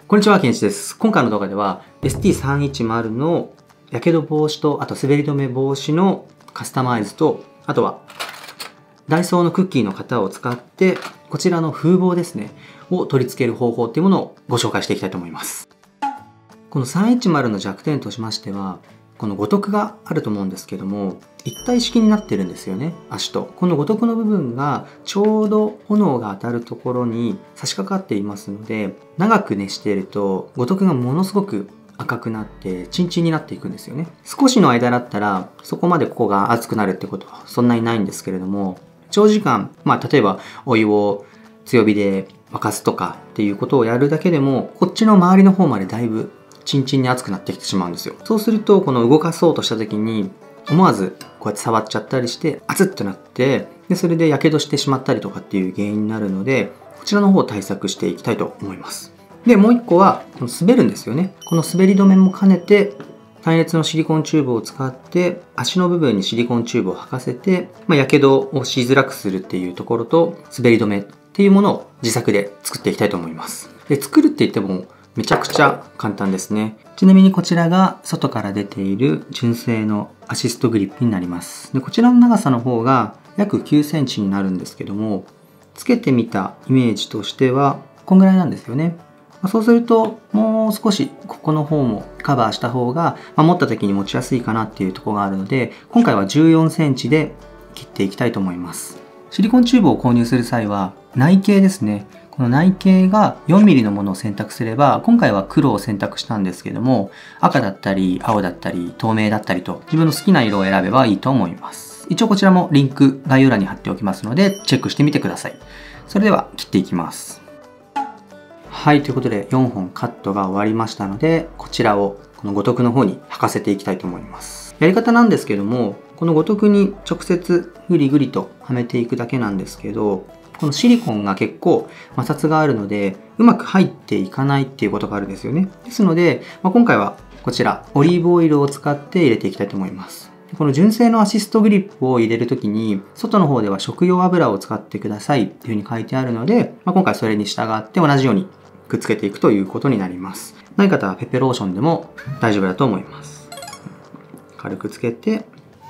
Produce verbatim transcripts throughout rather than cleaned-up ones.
こんにちは、ケンイチです。今回の動画では エスティーさんいちまる のやけど防止と、あと滑り止め防止のカスタマイズと、あとはダイソーのクッキーの型を使って、こちらの風防ですね、を取り付ける方法っていうものをご紹介していきたいと思います。このさんいちまるの弱点としましては、この五徳があると思うんですけども、一体式になってるんですよね、足と。この五徳の部分がちょうど炎が当たるところに差し掛かっていますので、長く熱していると五徳がものすごく赤くなってチンチンになっていくんですよね。少しの間だったらそこまでここが熱くなるってことはそんなにないんですけれども、長時間、まあ例えばお湯を強火で沸かすとかっていうことをやるだけでも、こっちの周りの方までだいぶチンチンに熱くなってきてしまうんですよ。そうするとこの動かそうとした時に思わずこうやって触っちゃったりして熱っとなって、でそれでやけどしてしまったりとかっていう原因になるので、こちらの方を対策していきたいと思います。でもう一個はこの滑るんですよね。この滑り止めも兼ねて耐熱のシリコンチューブを使って足の部分にシリコンチューブを履かせて、まあ、やけどをしづらくするっていうところと、滑り止めっていうものを自作で作っていきたいと思います。で作るって言ってもめちゃくちゃ簡単ですね。ちなみにこちらが外から出ている純正のアシストグリップになります。でこちらの長さの方が約きゅうセンチになるんですけども、つけてみたイメージとしてはこんぐらいなんですよね。そうするともう少しここの方もカバーした方が、まあ、持った時に持ちやすいかなっていうところがあるので、今回はじゅうよんセンチで切っていきたいと思います。シリコンチューブを購入する際は内径ですね。この内径がよんミリのものを選択すれば、今回は黒を選択したんですけども、赤だったり青だったり透明だったりと自分の好きな色を選べばいいと思います。一応こちらもリンク概要欄に貼っておきますのでチェックしてみてください。それでは切っていきます。はい、ということでよんほんカットが終わりましたので、こちらをこの五徳の方に履かせていきたいと思います。やり方なんですけども、この五徳に直接グリグリとはめていくだけなんですけど、このシリコンが結構摩擦があるのでうまく入っていかないっていうことがあるんですよね。ですので、まあ、今回はこちらオリーブオイルを使って入れていきたいと思います。この純正のアシストグリップを入れるときに外の方では食用油を使ってくださいっていうふうに書いてあるので、まあ、今回それに従って同じようにくっつけていくということになります。ない方はペペローションでも大丈夫だと思います。軽くつけて、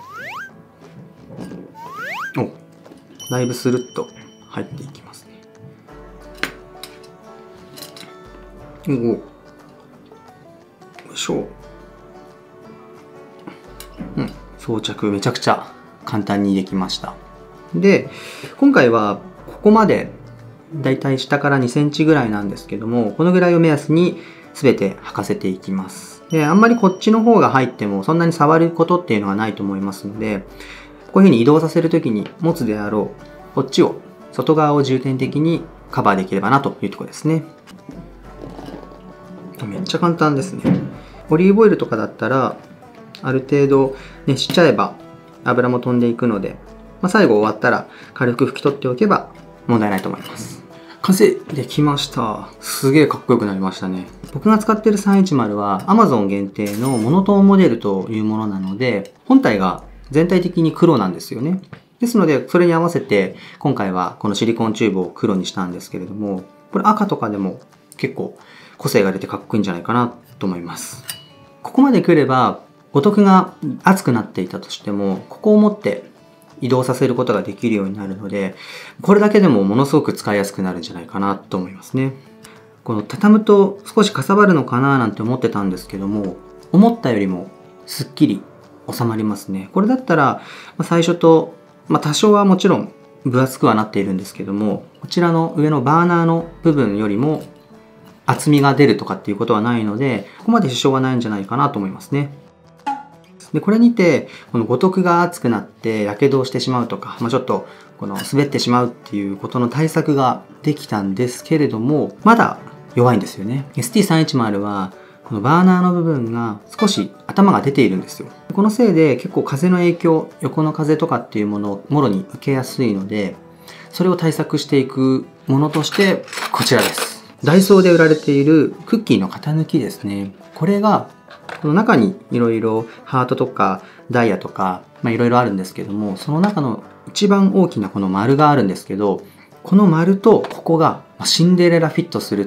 お、だいぶスルッと入っていきますね。おお、よいしょ。うん、装着めちゃくちゃ簡単にできました。で、今回はここまでだいたい下からにセンチぐらいなんですけども、このぐらいを目安に全て履かせていきます。で、あんまりこっちの方が入ってもそんなに触ることっていうのはないと思いますので、こういうふうに移動させるときに持つであろうこっちを外側を重点的にカバーできればなというところですね。めっちゃ簡単ですね。オリーブオイルとかだったらある程度熱しちゃえば油も飛んでいくので、まあ、最後終わったら軽く拭き取っておけば問題ないと思います。完成できました。すげえかっこよくなりましたね。僕が使っているさんいちまるは アマゾン 限定のモノトーンモデルというものなので、本体が全体的に黒なんですよね。ですのでそれに合わせて今回はこのシリコンチューブを黒にしたんですけれども、これ赤とかでも結構個性が出てかっこいいんじゃないかなと思います。ここまで来れば五徳が熱くなっていたとしても、ここを持って移動させることができるようになるので、これだけでもものすごく使いやすくなるんじゃないかなと思いますね。この畳むと少しかさばるのかななんて思ってたんですけども、思ったよりもすっきり収まりますね。これだったら最初と、まあ、多少はもちろん分厚くはなっているんですけども、こちらの上のバーナーの部分よりも厚みが出るとかっていうことはないので、ここまで支障はないんじゃないかなと思いますね。でこれにてこの五徳が熱くなってやけどをしてしまうとか、まあ、ちょっとこの滑ってしまうっていうことの対策ができたんですけれども、まだ弱いんですよね。エスティーさんいちまる はこのバーナーの部分が少し頭が出ているんですよ。このせいで結構風の影響、横の風とかっていうものをもろに受けやすいので、それを対策していくものとしてこちらです。ダイソーで売られているクッキーの型抜きですね。これがこの中にいろいろハートとかダイヤとかいろいろあるんですけども、その中の一番大きなこの丸があるんですけど、この丸とここがシンデレラフィットするっ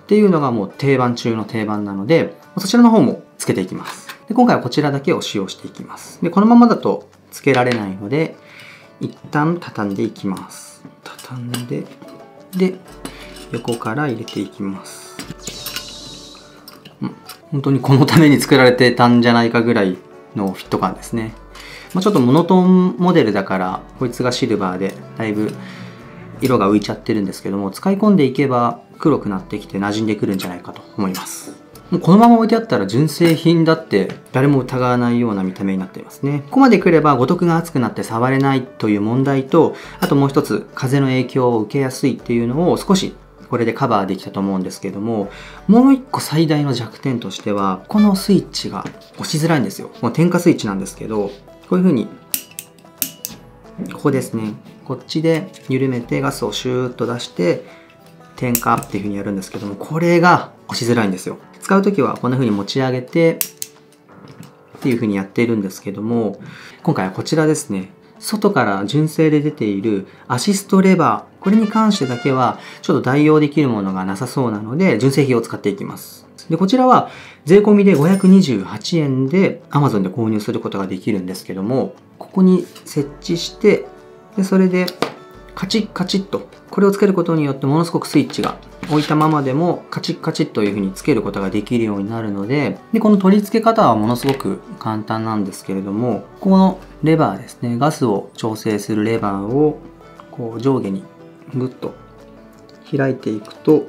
っていうのがもう定番中の定番なので、そちらの方もつけていきます。で今回はこちらだけを使用していきます。でこのままだとつけられないので、一旦畳んでいきます。畳んで、で横から入れていきます。うん、本当にこのために作られてたんじゃないかぐらいのフィット感ですね。まあ、ちょっとモノトーンモデルだから、こいつがシルバーでだいぶ色が浮いちゃってるんですけども、使い込んでいけば黒くなってきて馴染んでくるんじゃないかと思います。もうこのまま置いてあったら純正品だって誰も疑わないような見た目になっていますね。ここまで来れば五徳が熱くなって触れないという問題と、あともう一つ風の影響を受けやすいっていうのを少しこれでカバーできたと思うんですけども、もう一個最大の弱点としては、このスイッチが押しづらいんですよ。もう点火スイッチなんですけど、こういう風にここですね、こっちで緩めてガスをシューッと出して点火っていう風にやるんですけども、これが押しづらいんですよ。使う時はこんな風に持ち上げてっていう風にやっているんですけども、今回はこちらですね、外から純正で出ているアシストレバー、これに関してだけはちょっと代用できるものがなさそうなので、純正品を使っていきます。でこちらは税込みでごひゃくにじゅうはちえんで Amazon で購入することができるんですけども、ここに設置して、でそれでカチッカチッとこれをつけることによって、ものすごくスイッチが置いたままでもカチッカチッという風につけることができるようになるので、でこの取り付け方はものすごく簡単なんですけれども、このレバーですね、ガスを調整するレバーをこう上下にグッと開いていくと、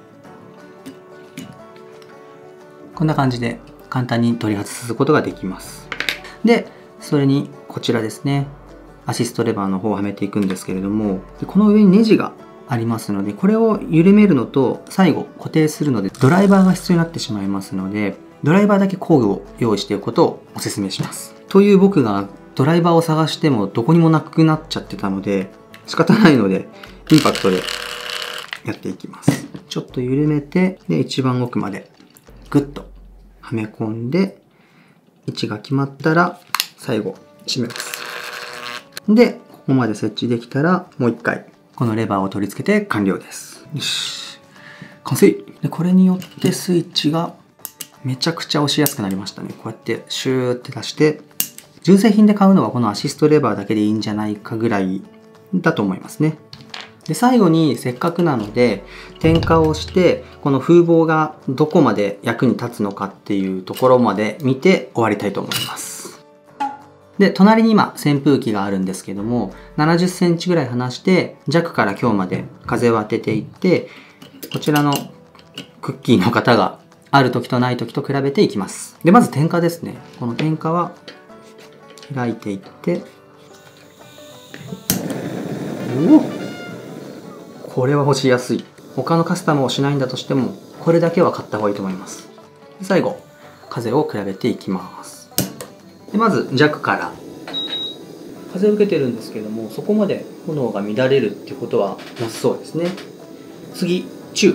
こんな感じで簡単に取り外すことができます。でそれにこちらですね、アシストレバーの方をはめていくんですけれども、この上にネジがありますので、これを緩めるのと最後固定するのでドライバーが必要になってしまいますので、ドライバーだけ工具を用意していくことをお勧めします。という僕がドライバーを探してもどこにもなくなっちゃってたので、仕方ないのでインパクトでやっていきます。ちょっと緩めて、で一番奥までグッとはめ込んで、位置が決まったら最後締めます。でここまで設置できたら、もう一回このレバーを取り付けて完了です。よし、完成。でこれによってスイッチがめちゃくちゃ押しやすくなりましたね。こうやってシューって出して、純正品で買うのはこのアシストレバーだけでいいんじゃないかぐらいだと思いますね。で最後にせっかくなので点火をして、この風防がどこまで役に立つのかっていうところまで見て終わりたいと思います。で隣に今扇風機があるんですけども、ななじゅっセンチぐらい離して弱から強まで風を当てていって、こちらのクッキーの型がある時とない時と比べていきます。でまず点火ですね。この点火は開いていって、おお、これは干しやすい。他のカスタムをしないんだとしてもこれだけは買った方がいいと思います。で最後風を比べていきます。でまず弱から風を受けてるんですけども、そこまで炎が乱れるってことはなさそうですね。次中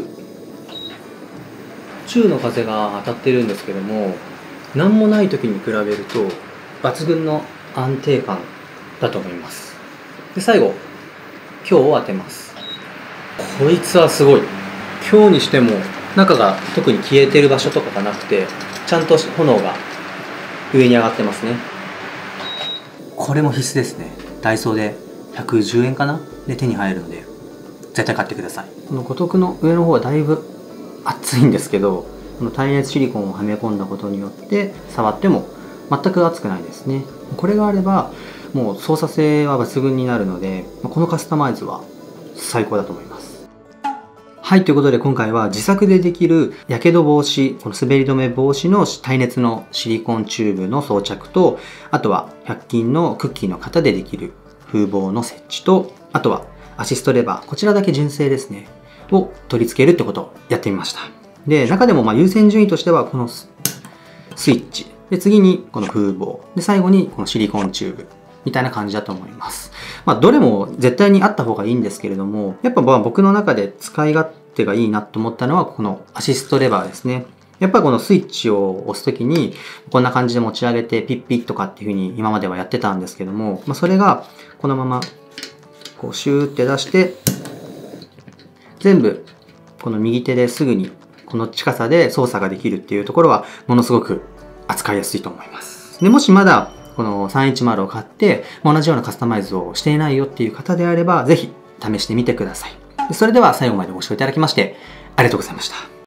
中の風が当たってるんですけども、何もない時に比べると抜群の安定感だと思います。で最後強を当てます。こいつはすごい。強にしても中が特に消えてる場所とかがなくて、ちゃんと炎が上に上がってますね。これも必須ですね。ダイソーでひゃくじゅうえんかなで手に入るので絶対買ってください。この五徳の上の方はだいぶ熱いんですけど、この耐熱シリコンをはめ込んだことによって触っても全く熱くないですね。これがあればもう操作性は抜群になるので、このカスタマイズは最高だと思います。はい、ということで今回は自作でできるやけど防止、この滑り止め防止の耐熱のシリコンチューブの装着と、あとはひゃく均のクッキーの型でできる風防の設置と、あとはアシストレバー、こちらだけ純正ですね、を取り付けるってことをやってみました。で、中でもまあ優先順位としてはこのスイッチ、で次にこの風防、で最後にこのシリコンチューブみたいな感じだと思います。まあどれも絶対にあった方がいいんですけれども、やっぱまあ僕の中で使い勝手がいいなと思ったのはこのアシストレバーですね。やっぱりこのスイッチを押すときにこんな感じで持ち上げてピッピッとかっていう風に今まではやってたんですけども、まあ、それがこのままこうシューって出して全部この右手ですぐにこの近さで操作ができるっていうところは、ものすごく扱いやすいと思います。で、もしまだ、このさんいちまるを買って、同じようなカスタマイズをしていないよっていう方であれば、ぜひ試してみてください。それでは最後までご視聴いただきまして、ありがとうございました。